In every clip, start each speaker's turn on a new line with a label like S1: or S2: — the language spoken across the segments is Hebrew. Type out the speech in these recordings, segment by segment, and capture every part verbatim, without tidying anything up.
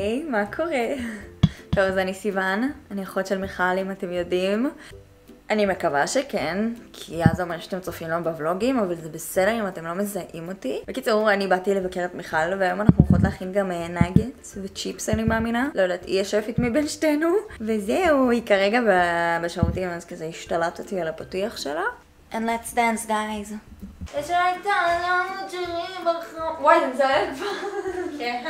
S1: היי, מה קורה? טוב, אז אני סיוון, אני אחות של מיכל אם אתם יודעים. אני מקווה שכן, כי אז אומר שאתם צופים לו בוולוגים, אבל זה בסדר אם אתם לא מזהים אותי. בקיצור, אני באתי לבקר את מיכל, והיום אנחנו הולכות להכין גם נאגטס וצ'יפס, אני מאמינה. לא יודעת, היא השפית מבין שתינו. וזהו, היא כרגע בשירותים, אז כזה השתלטתי על הפתיח שלה. And let's dance, guys. יש הייתה לנו ג'ירים ברחוב. וואי, זה מזהה כבר. כן.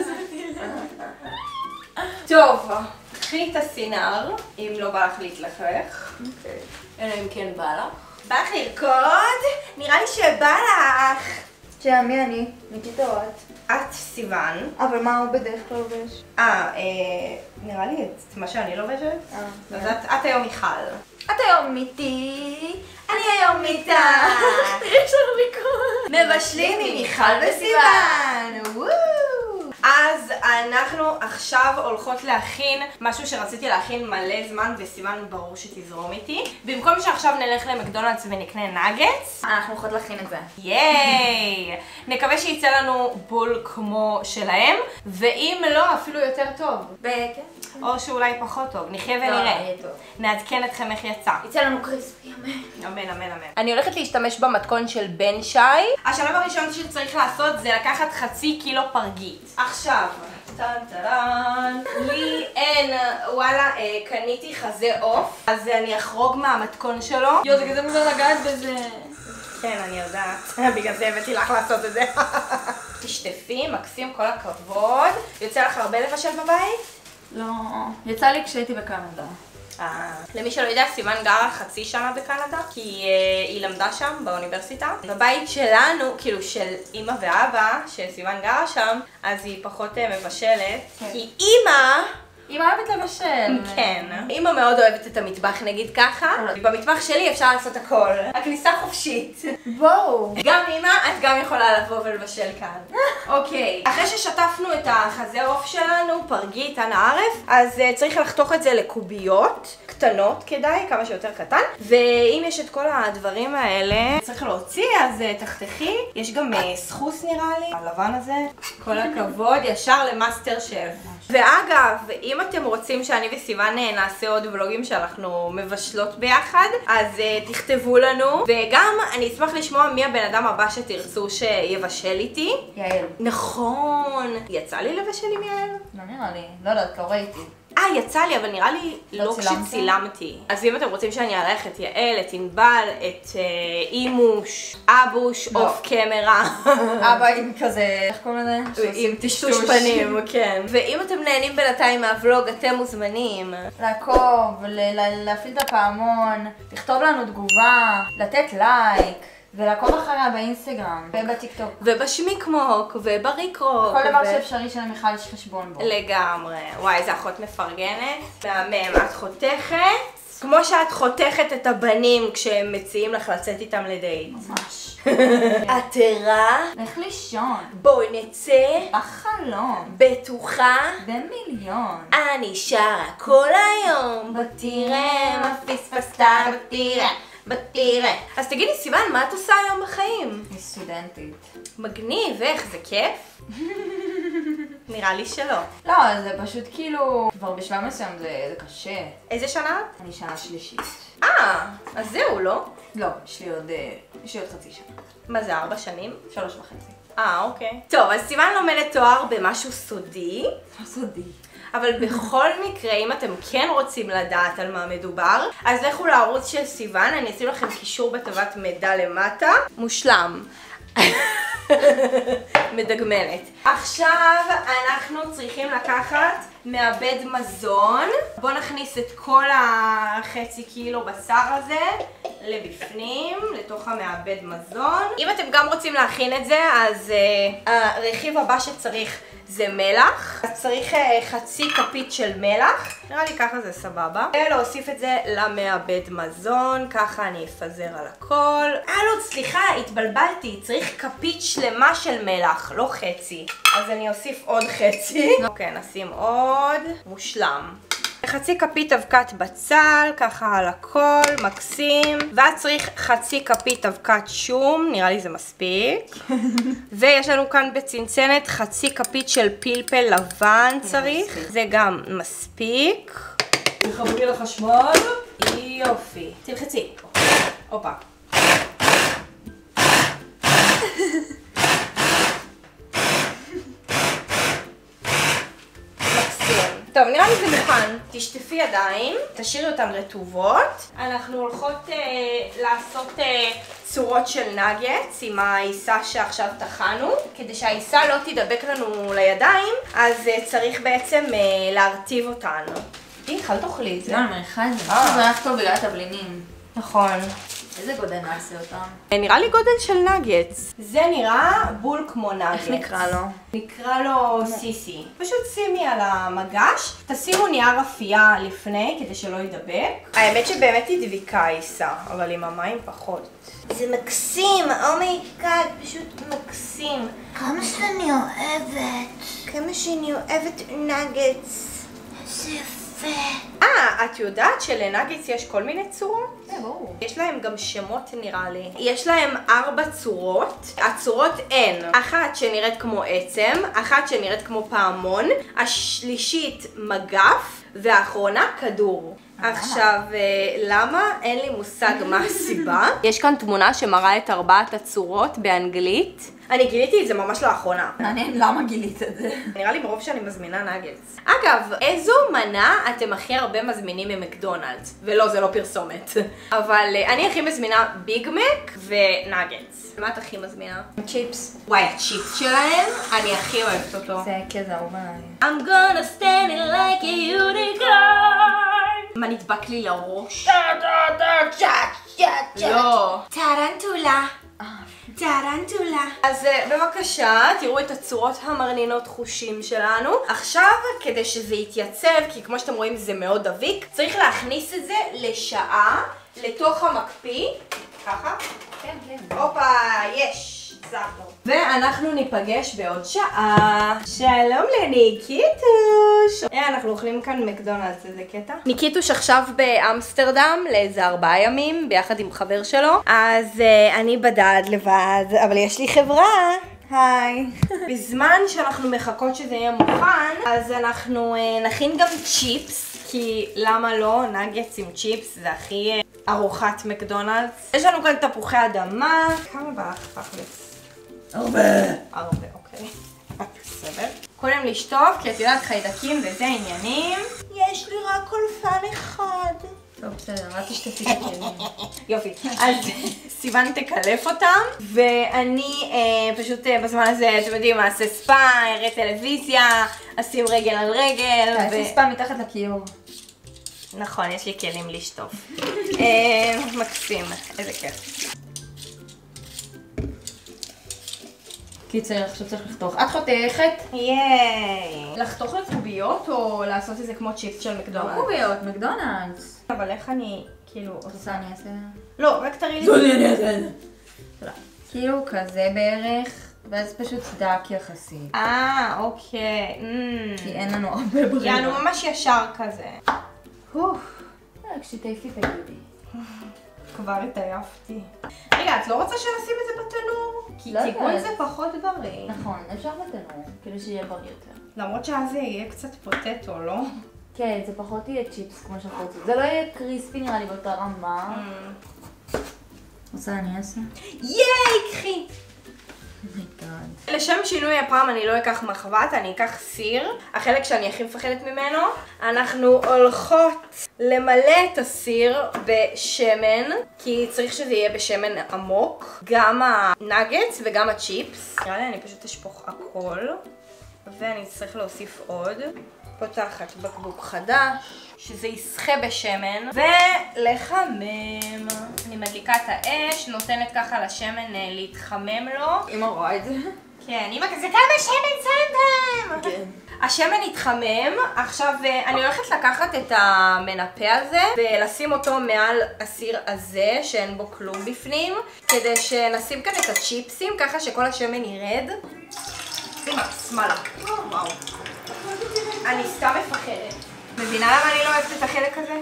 S2: טוב, קחי את הסינר, אם לא בא לך להתלכלך.
S1: אוקיי.
S2: אלא אם כן בא לך. בא לך לרקוד? נראה לי שבא לך.
S1: שיה, מי אני? מכיתות.
S2: את סיוון.
S1: אבל מה הוא בדרך כלל לובש?
S2: אה, נראה לי את מה שאני לובשת.
S1: אה.
S2: אז את היום מיכל.
S1: את היום איתי.
S2: אני היום איתך.
S1: יש לנו ריקוד.
S2: מבשלים עם מיכל וסיוון. וואו. אז אנחנו עכשיו הולכות להכין משהו שרציתי להכין מלא זמן, וסיוון ברור שתזרום איתי. במקום שעכשיו נלך למקדונלדס ונקנה נאגטס,
S1: אנחנו הולכות להכין את זה.
S2: ייי! נקווה שיצא לנו בול כמו שלהם, ואם לא, אפילו יותר טוב.
S1: וכן.
S2: או שאולי פחות טוב, נחיה ונראה.
S1: טוב.
S2: נעדכן אתכם איך יצא.
S1: יצא לנו קריספי, אמן.
S2: אמן, אמן, אמן. אני הולכת להשתמש במתכון של בן שי. השלב הראשון שצריך לעשות זה לקחת חצי קילו פרגית. עכשיו, טן טרן, לי אין, וואלה, אה, קניתי חזה עוף, אז אני אחרוג מהמתכון שלו.
S1: יו, זה כזה מוזר לגעת בזה.
S2: כן, אני יודעת. בגלל זה הבאתי לך לעשות את זה. תשטפי, מקסים, כל הכבוד. יוצא לך הרבה לבשל בבית?
S1: לא, יצא לי כשהייתי בקנדה.
S2: אה. למי שלא יודע, סיוון גרה חצי שנה בקנדה, כי אה, היא למדה שם באוניברסיטה. בבית שלנו, כאילו של אמא ואבא, שסיוון גרה שם, אז היא פחות אה, מבשלת.
S1: כן.
S2: כי אמא...
S1: אמא אוהבת לבשל.
S2: כן. אמא מאוד אוהבת את המטבח, נגיד ככה. במטבח שלי אפשר לעשות הכל. הכניסה חופשית.
S1: בואו.
S2: גם אמא, את גם יכולה לבוא ולבשל כאן. אוקיי. אחרי ששטפנו את החזה עוף שלנו, פרגית, אנא ערף, אז uh, צריך לחתוך את זה לקוביות קטנות, כדאי, כמה שיותר קטן. ואם יש את כל הדברים האלה, צריך להוציא, אז uh, תחתכי. יש גם uh, סחוס נראה לי, הלבן הזה. כל הכבוד, ישר למאסטר שף. ואגב, אם אתם רוצים שאני וסיוון נעשה עוד ולוגים שאנחנו מבשלות ביחד, אז uh, תכתבו לנו. וגם אני אשמח לשמוע מי הבן אדם הבא שתרצו שיבשל איתי.
S1: יעל.
S2: נכון. יצא לי לבשל עם יעל?
S1: לא נראה לי, לא יודעת, לא ראיתי.
S2: אה, יצא לי, אבל נראה לי לא כשצילמתי. אז אם אתם רוצים שאני אערך את יעל, את ענבל, את אימוש, אבוש, אוף קמרה.
S1: אבא עם כזה, איך קוראים לזה?
S2: עם טשטוש פנים, כן. ואם אתם נהנים בינתיים מהוולוג, אתם מוזמנים.
S1: לעקוב, להפעיל את הפעמון, לכתוב לנו תגובה, לתת לייק. ולעקוב אחריה באינסטגרם ובטיקטוק.
S2: ובשמיקמוק, ובריקרוק.
S1: כל דבר שאפשרי שלמיכל יש חשבון בו.
S2: לגמרי. וואי, איזה אחות מפרגנת. מהמם, את חותכת. כמו שאת חותכת את הבנים כשהם מציעים לך לצאת איתם לדייט.
S1: ממש.
S2: את ערה?
S1: לך לישון.
S2: בואי נצא.
S1: בחלום.
S2: בטוחה.
S1: במיליון.
S2: אני שרה כל היום. בתראה, מה פספסת בתראה. בתראה. אז תגידי סיוון, מה את עושה היום בחיים?
S1: אני סטודנטית.
S2: מגניב, איך זה כיף? נראה לי שלא.
S1: לא, זה פשוט כאילו, כבר בשלב מסוים זה, זה קשה.
S2: איזה שנה?
S1: אני שנה שלישית.
S2: אה, אז זהו, לא?
S1: לא, יש לי עוד, יש לי עוד חצי שנה.
S2: מה זה, ארבע שנים?
S1: שלוש וחצי.
S2: אה, אוקיי. טוב, אז סיוון לומדת תואר במשהו סודי.
S1: לא סודי.
S2: אבל בכל מקרה, אם אתם כן רוצים לדעת על מה מדובר, אז לכו לערוץ של סיוון, אני אשים לכם קישור בתיבת מידע למטה. מושלם. מדגמנת. עכשיו אנחנו צריכים לקחת מעבד מזון. בואו נכניס את כל החצי קילו בשר הזה לבפנים, לתוך המעבד מזון. אם אתם גם רוצים להכין את זה, אז uh, הרכיב הבא שצריך זה מלח. אז צריך uh, חצי כפית של מלח. נראה לי ככה זה סבבה. ולהוסיף את זה למעבד מזון. ככה אני אפזר על הכל. אה לא, סליחה, התבלבלתי. צריך כפית שלמה של מלח, לא חצי. אז אני אוסיף עוד חצי. אוקיי, נשים עוד. מושלם. חצי כפית אבקת בצל, ככה על הכל, מקסים. ואז צריך חצי כפית אבקת שום, נראה לי זה מספיק. ויש לנו כאן בצנצנת חצי כפית של פלפל לבן צריך, זה גם מספיק. תחברי לחשמל. יופי. תלחצי. הופה. טוב, נראה לי זה מוכן. תשטפי ידיים, תשאירי אותן רטובות. אנחנו הולכות אה, לעשות אה, צורות של נגטס עם העיסה שעכשיו טחנו. כדי שהעיסה לא תדבק לנו לידיים, אז אה, צריך בעצם אה, להרטיב אותנו. איך, אל תאכלי את זה.
S1: לא, אני מריחה את זה. זה רק טוב בגלל התבלינים.
S2: נכון.
S1: איזה גודל נעשה אותם?
S2: נראה לי גודל של נגטס. זה נראה בול כמו נגטס.
S1: איך נקרא לו?
S2: נקרא לו סיסי. פשוט שימי על המגש, תשימו נייר אפייה לפני כדי שלא ידבק. האמת שבאמת היא דביקה העיסה, אבל עם המים פחות. זה מקסים, אומייגאד, פשוט מקסים.
S1: כמה שאני אוהבת.
S2: כמה שאני אוהבת נגטס.
S1: איזה יפה.
S2: אה, את יודעת שלנגטס יש כל מיני צורות?
S1: זה ברור.
S2: יש להם גם שמות נראה לי. יש להם ארבע צורות. הצורות הן אחת שנראית כמו עצם, אחת שנראית כמו פעמון, השלישית מגף, והאחרונה כדור. עכשיו, למה? אין לי מושג מה הסיבה. יש כאן תמונה שמראה את ארבעת הצורות באנגלית. אני גיליתי את זה ממש לאחרונה.
S1: מעניין למה גילית את זה.
S2: נראה לי מרוב שאני מזמינה נגטס. אגב, איזו מנה אתם הכי הרבה מזמינים ממקדונלדס? ולא, זה לא פרסומת. אבל אני הכי מזמינה ביג מק ונגטס. מה את הכי מזמינה?
S1: צ'יפס.
S2: וואי, הצ'יפס שלהם, אני הכי אוהבת אותו.
S1: זה כזה אהוב עליי.
S2: I'm gonna stand it like a unicorn. מה נדבק לי לראש? לא. טרנטולה. טרנטולה. אז בבקשה, תראו את הצורות המרנינות חושים שלנו. עכשיו, כדי שזה יתייצב, כי כמו שאתם רואים זה מאוד דביק, צריך להכניס את זה לשעה לתוך המקפיא. ככה?
S1: כן, כן.
S2: הופה, יש. זכנו. ואנחנו ניפגש בעוד שעה. שלום לניקיטוש. אה, אנחנו אוכלים כאן מקדונלדס, איזה קטע. ניקיטוש עכשיו באמסטרדם לאיזה ארבעה ימים, ביחד עם חבר שלו. אז uh, אני בדד לבד, אבל יש לי חברה. היי. בזמן שאנחנו מחכות שזה יהיה מוכן, אז אנחנו uh, נכין גם צ'יפס. כי למה לא? נגטס עם צ'יפס זה הכי uh, ארוחת מקדונלדס. יש לנו כאן תפוחי אדמה. כמה בלח תכלס?
S1: הרבה.
S2: הרבה, אוקיי. בסדר. קודם לשטוף, כי את יודעת חיידקים וזה עניינים. יש לי רק קולפן אחד.
S1: טוב, בסדר, רק תשתפי את הכלים.
S2: יופי. אז סיוון תקלף אותם, ואני אה, פשוט אה, בזמן הזה, אתם יודעים, אעשה ספה, אראה טלוויזיה, אשים רגל על רגל.
S1: תעשי ספה מתחת לכיור.
S2: נכון, יש לי כלים לשטוף. אה, מקסים, איזה כיף.
S1: קיצר, עכשיו צריך לחתוך. את חותכת?
S2: ייי. לחתוך לקוביות או לעשות את זה כמו צ'יפס של מקדונלדס?
S1: לא קוביות, מקדונלדס.
S2: אבל איך אני, כאילו,
S1: עושה אני אעשה?
S2: לא, רק תראי לי.
S1: זו אני אעשה. תודה. כאילו כזה בערך, ואז פשוט דק יחסית.
S2: אה, אוקיי.
S1: כי אין לנו הרבה ברירה.
S2: יענו ממש ישר כזה.
S1: כשתעיפי תגידי.
S2: כבר התעייפתי. רגע, את לא רוצה שנשים את זה בתנור? כי תיקון זה פחות בריא.
S1: נכון, אפשר בתנור, כאילו שיהיה בריא יותר.
S2: למרות שאז זה יהיה קצת פוטטו, לא?
S1: כן, זה פחות יהיה צ'יפס כמו שאנחנו רוצים. זה לא יהיה קריספי נראה לי באותה רמה. עושה אני אעשה?
S2: ייי, קחי! לשם שינוי הפעם אני לא אקח מחבת, אני אקח סיר, החלק שאני הכי מפחדת ממנו. אנחנו הולכות למלא את הסיר בשמן, כי צריך שזה יהיה בשמן עמוק, גם הנגטס וגם הצ'יפס. נראה לי אני פשוט אשפוך הכל, ואני צריך להוסיף עוד. פותחת בקבוק חדש, שזה יסחה בשמן, ולחמם. אני מדליקה את האש, נותנת ככה לשמן להתחמם לו.
S1: אמא רואה את זה?
S2: כן, אמא כזה כמה שמן שמתם!
S1: כן.
S2: השמן התחמם, עכשיו אני הולכת לקחת את המנפה הזה ולשים אותו מעל הסיר הזה שאין בו כלום בפנים, כדי שנשים כאן את הצ'יפסים ככה שכל השמן ירד. שימה, שמאלה. וואו. אני סתם מפחדת. מבינה למה אני לא אוהבת את החלק הזה?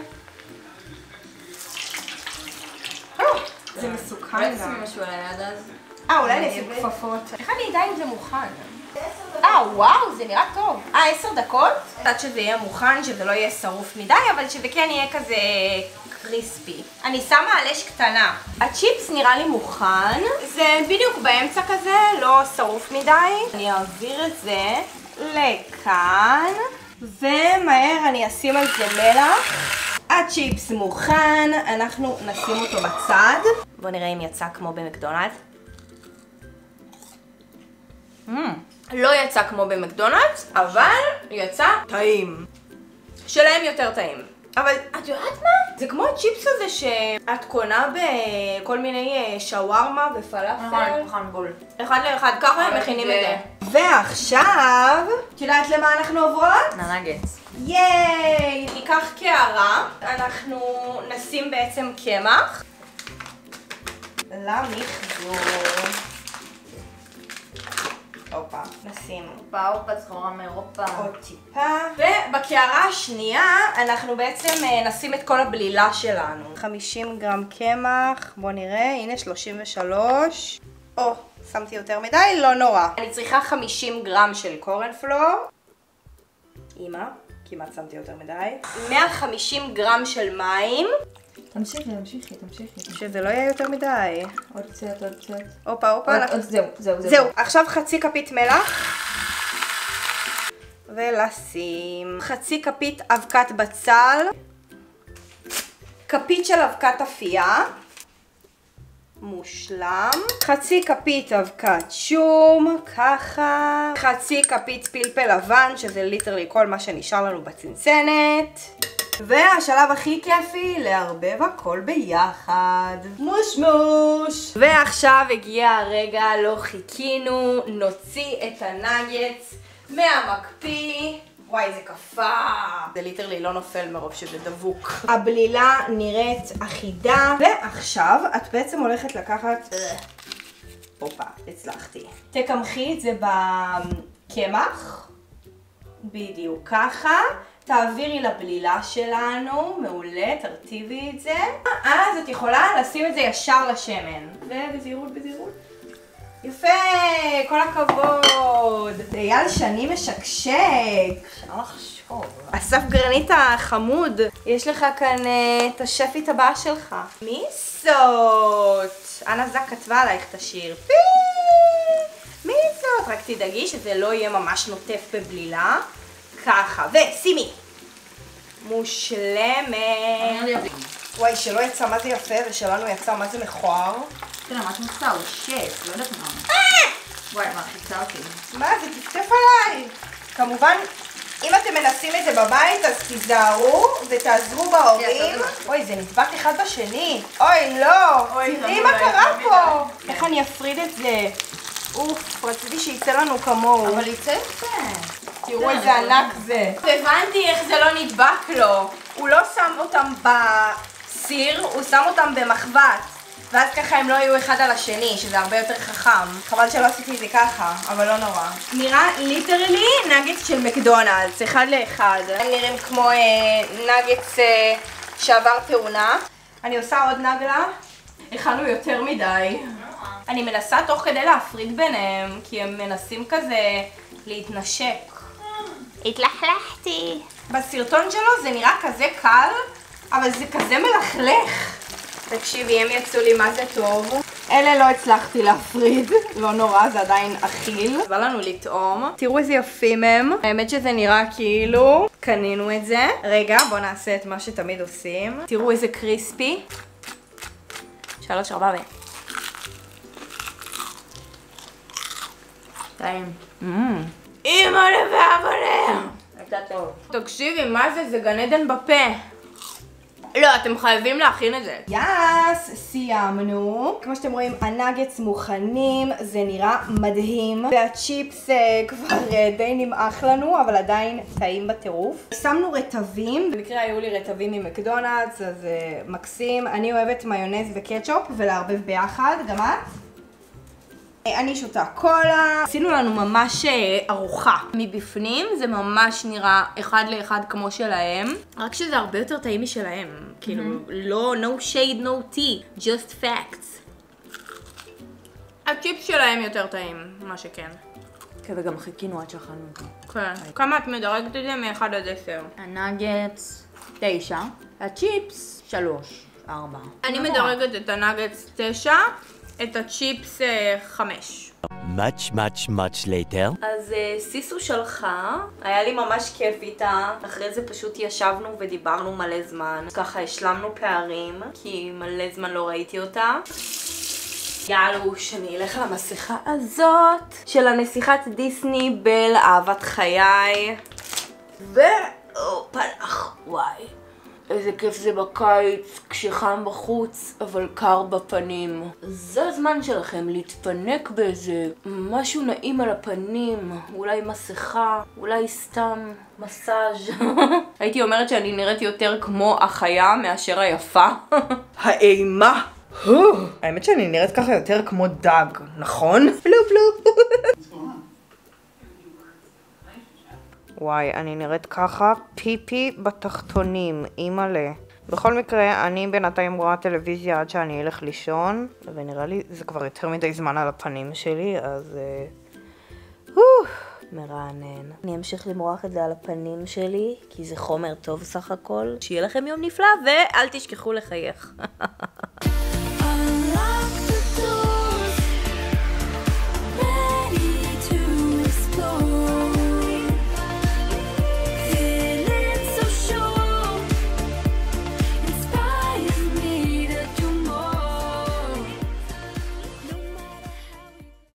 S2: זה מסוכן
S1: אולי
S2: גם.
S1: תשימי משהו על היד אז?
S2: אה, אולי אני אשים כפפות. איך אני אדע אם זה מוכן? אה, וואו, זה נראה טוב. אה, עשר דקות? קצת שזה יהיה מוכן, שזה לא יהיה שרוף מדי, אבל שזה כן יהיה כזה קריספי. אני שמה על אש קטנה. הצ'יפס נראה לי מוכן. זה בדיוק באמצע כזה, לא שרוף מדי. אני אעביר את זה לכאן, ומהר אני אשים על זה מלח. הצ'יפס מוכן, אנחנו נשים אותו בצד. בואו נראה אם יצא כמו במקדונלד. Mm. לא יצא כמו במקדונלדס, אבל יצא טעים. שלהם יותר טעים. אבל את יודעת מה? זה כמו הצ'יפס הזה שאת קונה בכל מיני שווארמה ופלאפל.
S1: נכון, נכון, בול.
S2: אחד לאחד, ככה הם מכינים את זה. ועכשיו, את יודעת למה אנחנו עוברות?
S1: ננגץ.
S2: ייי! ניקח קערה, אנחנו נשים בעצם קמח למחזור. הופה, נשים
S1: הופה, הופה, זכורה מאירופה.
S2: עוד טיפה. ובקערה השנייה אנחנו בעצם נשים את כל הבלילה שלנו. חמישים גרם קמח, בואו נראה, הנה שלושים ושלוש. או, שמתי יותר מדי, לא נורא. אני צריכה חמישים גרם של קורנפלור. אמא, כמעט שמתי יותר מדי. מאה וחמישים גרם של מים.
S1: תמשיכי, תמשיכי, תמשיכי.
S2: שזה לא יהיה יותר מדי.
S1: עוד קצת, עוד קצת.
S2: הופה, הופה.
S1: עוד, זהו, זהו, זהו.
S2: זהו, עכשיו חצי כפית מלח. ולשים חצי כפית אבקת בצל. כפית של אבקת אפייה. מושלם. חצי כפית אבקת שום, ככה. חצי כפית פלפל לבן, שזה ליטרלי כל מה שנשאר לנו בצנצנת. והשלב הכי כיפי, לערבב הכל ביחד. מוש מוש. ועכשיו הגיע הרגע, לא חיכינו, נוציא את הנגץ מהמקפיא. וואי, זה קפה. זה ליטרלי לא נופל מרוב שזה דבוק. הבלילה נראית אחידה. ועכשיו את בעצם הולכת לקחת... הופה, הצלחתי. תקמחי את זה בקמח. בדיוק ככה. תעבירי לבלילה שלנו, מעולה, תרטיבי את זה. אז את יכולה לשים את זה ישר לשמן. ובזהירות, בזהירות. יפה, כל הכבוד. אייל שני משקשק.
S1: אפשר לחשוב.
S2: אסף גרנית החמוד. יש לך כאן uh, את השפית הבאה שלך. מי זאת? אנה זק כתבה עלייך את השיר. פי! מי זאת? רק תדאגי שזה לא יהיה ממש נוטף בבלילה. ככה, ושימי. מושלמת. וואי, שלא יצא מה זה יפה ושלנו יצא מה זה מכוער.
S1: כן, ממש מוצא, הוא שף, לא יודעת מה. וואי, מה, חיצה אותי.
S2: מה זה? תפתף עליי. כמובן, אם אתם מנסים את זה בבית, אז תיזהרו ותעזרו בהורים. אוי, זה נדבק אחד בשני. אוי, לא. תראי מה קרה פה. איך אני אפריד את זה? אוף, רציתי שיצא לנו כמוהו.
S1: אבל יצא יפה.
S2: תראו איזה ענק זה. הבנתי איך זה לא נדבק לו. הוא לא שם אותם בסיר, הוא שם אותם במחבת. ואז ככה הם לא יהיו אחד על השני, שזה הרבה יותר חכם. חבל שלא עשיתי את זה ככה, אבל לא נורא. נראה ליטרלי נגץ של מקדונלדס, אחד לאחד. הם נראים כמו אה, נגץ אה, שעבר תאונה. אני עושה עוד נגלה. הכנו יותר מדי. אני מנסה תוך כדי להפריד ביניהם, כי הם מנסים כזה להתנשק. התלכלכתי. בסרטון שלו זה נראה כזה קל, אבל זה כזה מלכלך. תקשיבי, הם יצאו לי מה זה טוב. אלה לא הצלחתי להפריד, לא נורא, זה עדיין אכיל. בא לנו לטעום. תראו איזה יפים הם. האמת שזה נראה כאילו קנינו את זה. רגע, בואו נעשה את מה שתמיד עושים. תראו איזה קריספי. שלוש, ארבע ו...
S1: טעים.
S2: אמא לבאבנה!
S1: הייתה טוב.
S2: תקשיבי, מה זה? זה גן עדן בפה. לא, אתם חייבים להכין את זה. יס, סיימנו. כמו שאתם רואים, הנגץ מוכנים, זה נראה מדהים. והצ'יפס כבר די נמאח לנו, אבל עדיין טעים בטירוף. שמנו רטבים. במקרה היו לי רטבים ממקדונלדס, אז מקסים. אני אוהבת מיונז וקטשופ ולערבב ביחד, גם את? אני שותה קולה. עשינו לנו ממש ארוחה. מבפנים זה ממש נראה אחד לאחד כמו שלהם. רק שזה הרבה יותר טעים משלהם. כאילו, לא, no shade, no tea, just facts. הצ'יפס שלהם יותר טעים, מה שכן.
S1: כן, וגם חיכינו עד שאכלנו אותו.
S2: כן. כמה את מדרגת את זה מאחד עד עשר?
S1: הנאגטס, תשע. הצ'יפס, שלוש, ארבע.
S2: אני מדרגת את הנאגטס תשע, את הצ'יפס חמש.
S3: Much, much, much later.
S2: אז סיסו שלחה, היה לי ממש כיף איתה, אחרי זה פשוט ישבנו ודיברנו מלא זמן, ככה השלמנו פערים, כי מלא זמן לא ראיתי אותה. יאללה, שאני אלך על המסכה הזאת של הנסיכת דיסני בל אהבת חיי. ואו, פלח, וואי. איזה כיף זה בקיץ, כשחם בחוץ, אבל קר בפנים. זה הזמן שלכם להתפנק באיזה משהו נעים על הפנים, אולי מסכה, אולי סתם מסאז'. הייתי אומרת שאני נראית יותר כמו החיה מאשר היפה. האימה. האמת שאני נראית ככה יותר כמו דג, נכון? פלופ פלופ. וואי, אני נראית ככה פיפי בתחתונים, אימא'לה. בכל מקרה, אני בינתיים רואה טלוויזיה עד שאני אלך לישון, ונראה לי זה כבר יותר מדי זמן על הפנים שלי, אז... Uh, מרענן. אני אמשיך למרוח את זה על הפנים שלי, כי זה חומר טוב סך הכל. שיהיה לכם יום נפלא, ואל תשכחו לחייך.